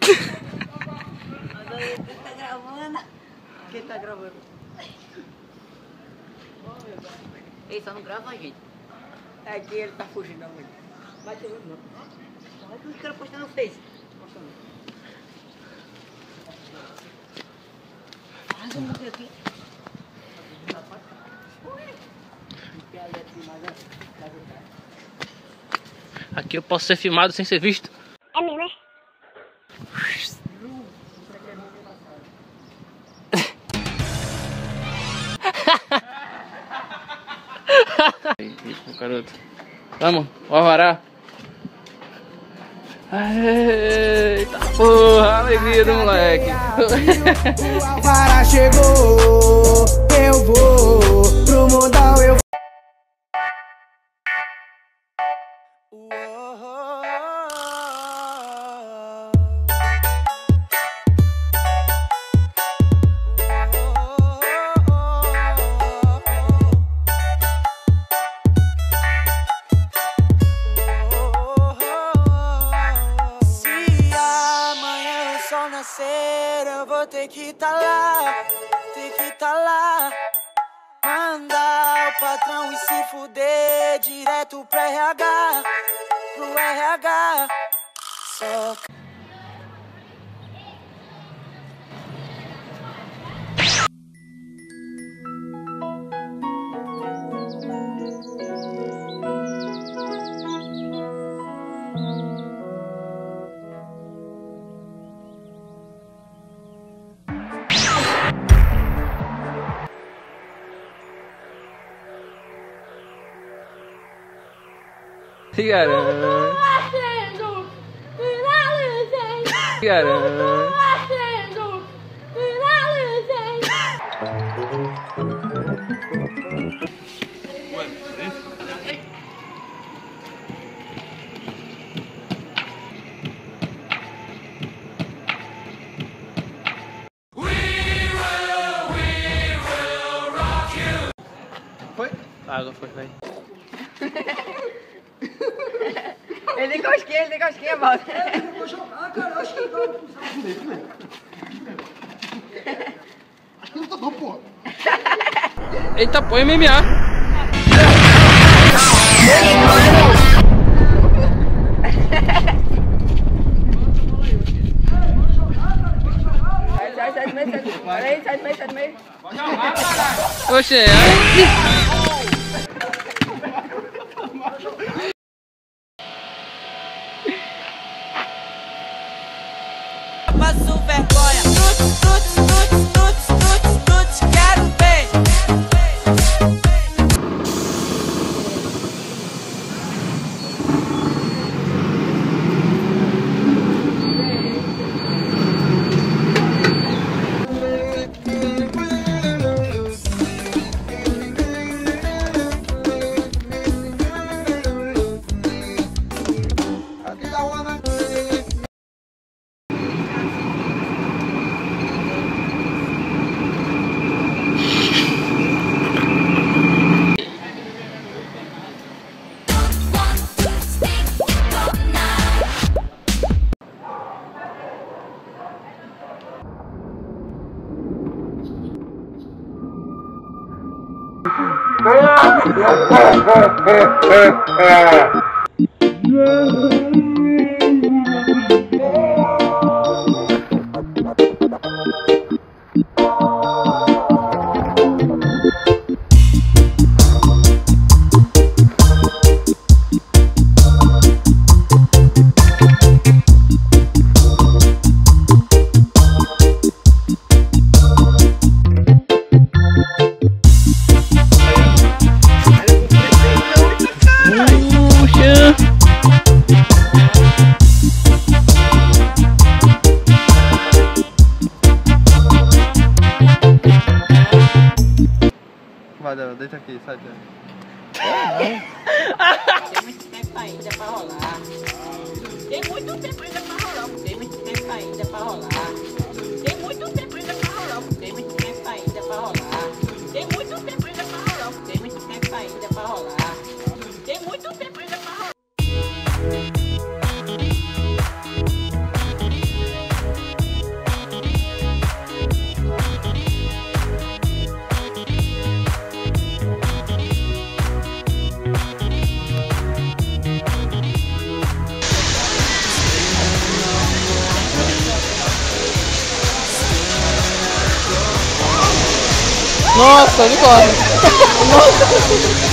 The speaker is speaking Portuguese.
Tá gravando. Quem tá gravando? Ei, só não grava a gente. É que ele tá fugindo da mãe. Vai ter não. Olha que os caras postando no Face. Faz um pouquinho aqui. Aqui eu posso ser filmado sem ser visto. É mesmo, é? Garoto. Vamos, o Alvará. Eita porra, a alegria do moleque. O Alvará chegou, eu vou pro mundão, eu eu vou ter que tá lá, mandar o patrão e se fuder direto pro RH, só. Garante. Garante. Foi? A água foi, vai. Ele tem cosquinha, volta. Eu vou jogar, cara, acho que não. Acho que não tá bom, porra. Eita, põe MMA. Sai do meio. Oxê, Passo vergonha, tuts, quero ver. Vai, deita aqui, sai daí. Tem muito tempo ainda pra rolar. Tem muito tempo ainda pra rolar. Tem muito tempo ainda pra rolar. Tem muito tempo ainda pra rolar. Tem muito tempo ainda pra rolar. Tem muito tempo ainda pra rolar. Tem muito tempo ainda pra rolar. Tem muito tempo ainda pra rolar. Nossa, unicórnio. Nossa.